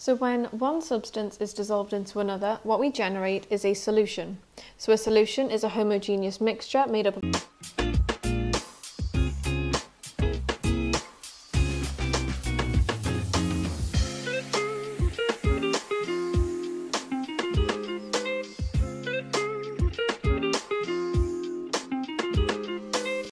So when one substance is dissolved into another, what we generate is a solution. So a solution is a homogeneous mixture made up of